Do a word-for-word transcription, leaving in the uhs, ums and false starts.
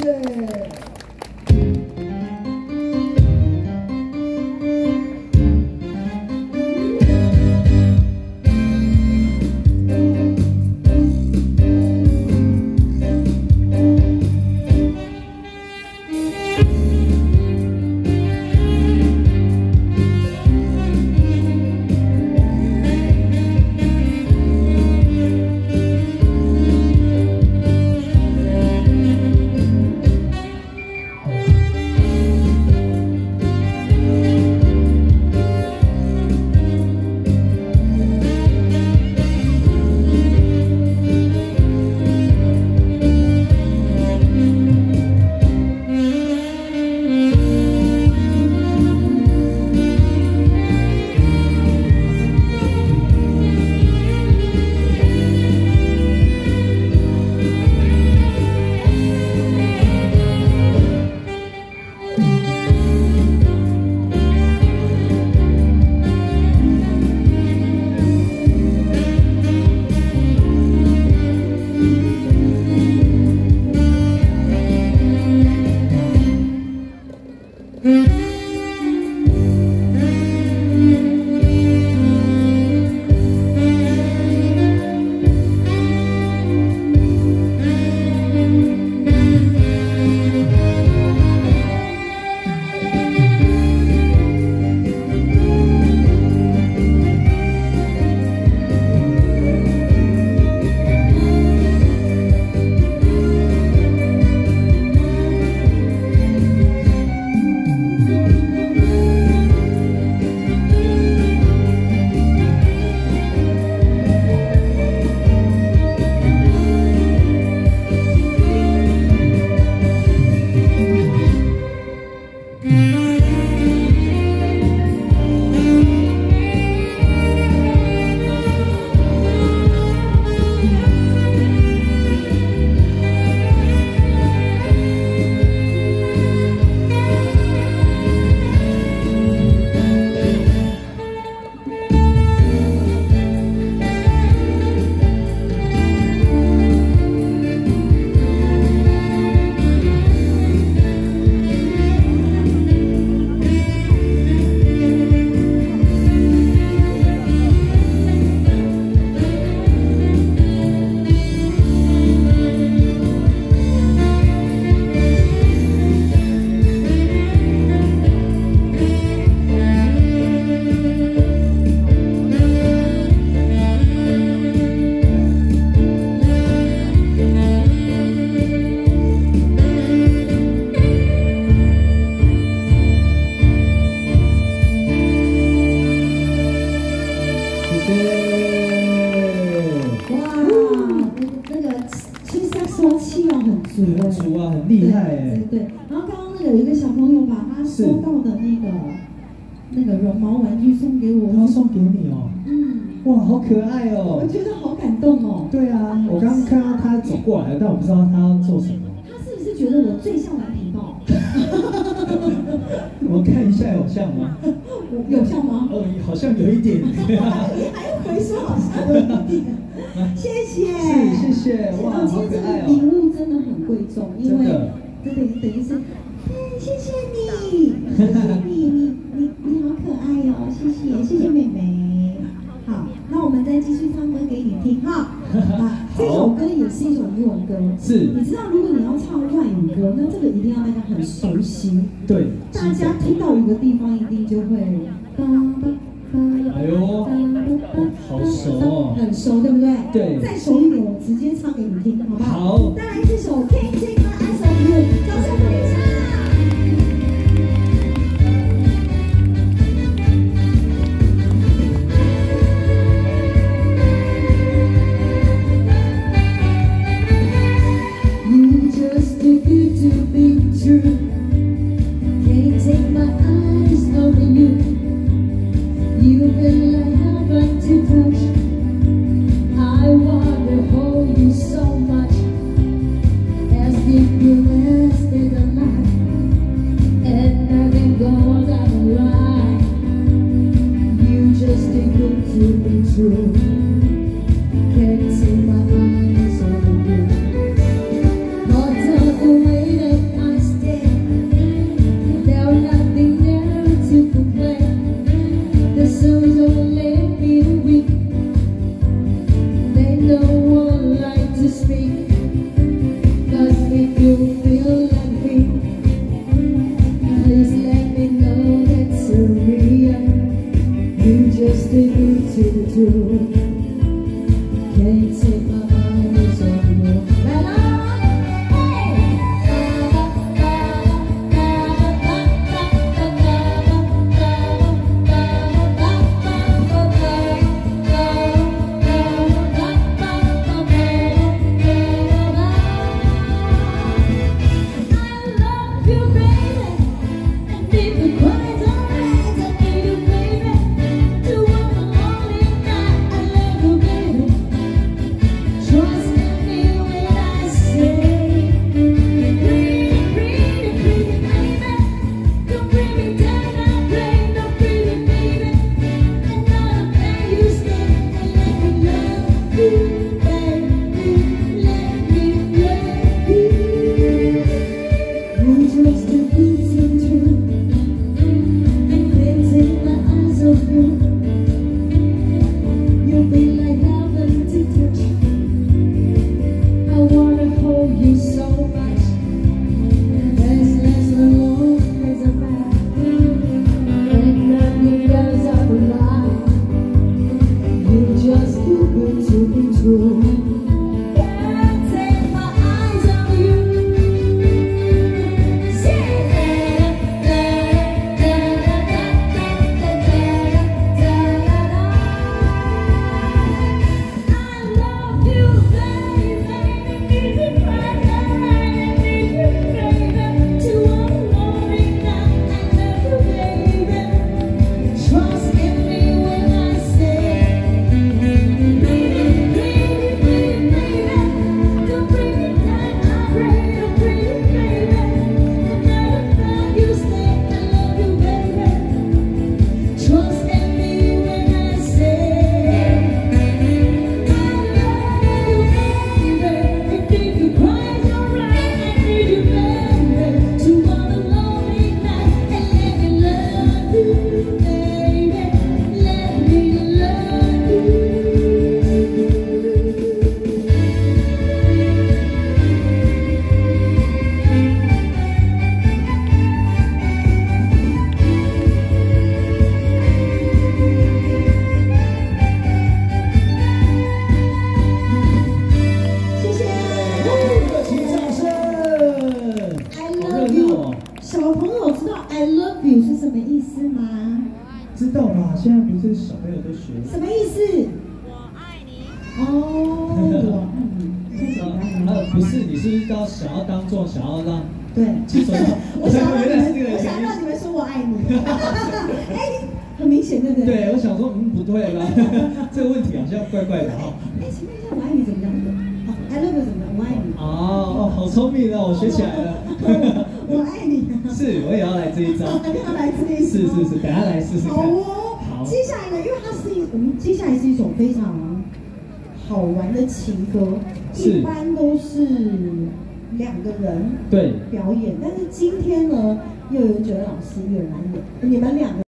谢。 很足啊，很厉害哎。 对对。然后刚刚那个有一个小朋友把他收到的那个那个绒毛玩具送给我， 他送给你哦。嗯。哇，好可爱哦！ 我觉得好感动哦。 对啊，我刚刚看到他走过来，但我不知道他要做什么。 他是不是觉得我最像蓝皮豹？ 我看一下有像吗？ 有像吗？ 呃，好像有一点。 还要回说好像有一点。谢谢。 是，谢谢。哇，好可爱哦！ 礼物真的很贵重，因为对对，等于是，嗯，谢谢你，谢谢你，你你你好可爱哦，谢谢，谢谢妹妹。好，那我们再继续唱歌给你听哈。啊，这首歌也是一首英文歌。 是。 你知道，如果你要唱外语歌，那这个一定要大家很熟悉。 对。 大家听到一个地方，一定就会。 哎呦，好熟哦， 很熟，对不对？ 对。 再熟一点，我直接唱给你听，好不好？ 好。 再来这首《Can't Take My Eyes Off You》，掌声鼓励唱。You just too good to be true. Can't take my eyes off you. You've been like heaven to touch. I want to hold you so much. As the you feel like me, please let me know that's real. You just too good to be true. Can't take my eyes off you. La la. I love you 是什么意思吗？ 知道吧？现在不是小朋友都学。 什么意思？ 我爱你。 哦，我爱你。 还有不是，你是不是要想要当做想要让？ 对。 我想要原来是这个我想让你们说我爱你。哎，很明显，对不对？ 对，我想说，嗯，不对吧？这个问题好像怪怪的哈。 哎，请问一下，我爱你怎么样的？哦 ，I love you 怎么样？我爱你。 哦哦，好聪明哦，我学起来了。 我爱你。 是，我也要来这一招。 要来这一招。 是是是，等下来试试看。 好哦。好。接下来呢，因为它是一，我们接下来是一首非常好玩的情歌，一般都是两个人对表演，但是今天呢，又有九位老师一个人来演，你们两个。